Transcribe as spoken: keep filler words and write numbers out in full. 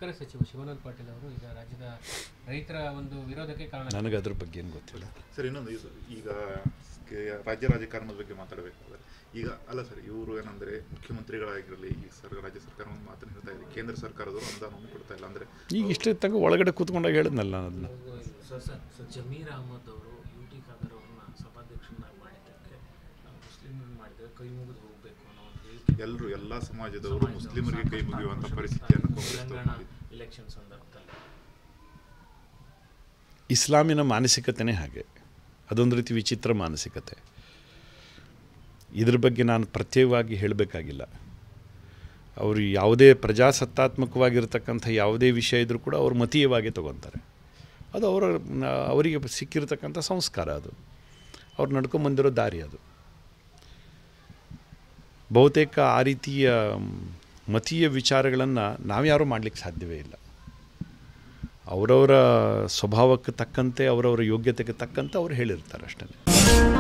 ಸಕ್ಕರೆ ಸಚಿವ ಶಿವಾನಂದ ಪಾಟೀಲ್ ಅವರು ಈಗ ರಾಜ್ಯದ ರೈತರ ಒಂದು ವಿರೋಧಕ್ಕೆ ಕಾರಣ. ನನಗೆ ಅದ್ರ ಬಗ್ಗೆ ಏನು ಗೊತ್ತಿಲ್ಲ ಸರ್. ಇನ್ನೊಂದು ಈಗ ರಾಜ್ಯ ರಾಜಕಾರಣದ ಬಗ್ಗೆ ಮಾತಾಡಬೇಕಾದ್ರೆ ಈಗ ಅಲ್ಲ ಸರ್, ಇವರು ಏನಂದರೆ ಮುಖ್ಯಮಂತ್ರಿಗಳಾಗಿರಲಿ ಈ ಸರ್ ರಾಜ್ಯ ಸರ್ಕಾರ ಒಂದು ಮಾತನ್ನು ಹೇಳ್ತಾ ಇದೆ, ಕೇಂದ್ರ ಸರ್ಕಾರದವರು ಅನುದಾನವನ್ನು ಕೊಡ್ತಾ ಇಲ್ಲ ಅಂದರೆ ಈಗ ಇಷ್ಟೇ ತನಕ ಒಳಗಡೆ ಕೂತ್ಕೊಂಡಾಗ ಹೇಳಿದ್ನಲ್ಲ ನಾನು ಅದನ್ನು. ಸರ್ ಸರ್ ಜಮೀರ್ ಅಹಮದ್ ಅವರು ಯು ಟಿ ಖಾದರ್ ಅವ್ರನ್ನ ಸಭಾಧ್ಯಕ್ಷರನ್ನಾಗಿ ಮಾಡಿದ್ದಕ್ಕೆ ಮುಸ್ಲಿಂ ಮಾಡಿದರೆ ಕೈ ಮುಗಿದು ಹೋಗಬೇಕು ಅನ್ನೋ ಒಂದು ಹೇಳಿಕೆ ಎಲ್ಲರೂ ಎಲ್ಲ ಸಮಾಜದವರು ಮುಸ್ಲಿಮರಿಗೆ ಕೈ ಮುಗಿಯುವಂಥ ಪರಿಸ್ಥಿತಿಯನ್ನು ತೆಲಂಗಾಣ ಇಲೆಕ್ಷನ್ ಸಂದರ್ಭದಲ್ಲಿ ಇಸ್ಲಾಮಿನ ಮಾನಸಿಕತೆಯೇ ಹಾಗೆ, ಅದೊಂದು ರೀತಿ ವಿಚಿತ್ರ ಮಾನಸಿಕತೆ. ಇದ್ರ ಬಗ್ಗೆ ನಾನು ಪ್ರತ್ಯೇಕವಾಗಿ ಹೇಳಬೇಕಾಗಿಲ್ಲ. ಅವರು ಯಾವುದೇ ಪ್ರಜಾಸತ್ತಾತ್ಮಕವಾಗಿರ್ತಕ್ಕಂಥ ಯಾವುದೇ ವಿಷಯ ಇದ್ದರೂ ಕೂಡ ಅವರು ಮತೀಯವಾಗಿ ತಗೊತಾರೆ. ಅದು ಅವರ ಅವರಿಗೆ ಸಿಕ್ಕಿರತಕ್ಕಂಥ ಸಂಸ್ಕಾರ, ಅದು ಅವ್ರು ನಡ್ಕೊಂಬಂದಿರೋ ದಾರಿ. ಅದು ಬಹುತೇಕ ಆ ರೀತಿಯ ಮತೀಯ ವಿಚಾರಗಳನ್ನು ನಾವ್ಯಾರೂ ಮಾಡಲಿಕ್ಕೆ ಸಾಧ್ಯವೇ ಇಲ್ಲ. ಅವರವರ ಸ್ವಭಾವಕ್ಕೆ ತಕ್ಕಂತೆ ಅವರವರ ಯೋಗ್ಯತೆಗೆ ತಕ್ಕಂತೆ ಅವ್ರು ಹೇಳಿರ್ತಾರೆ ಅಷ್ಟೇ.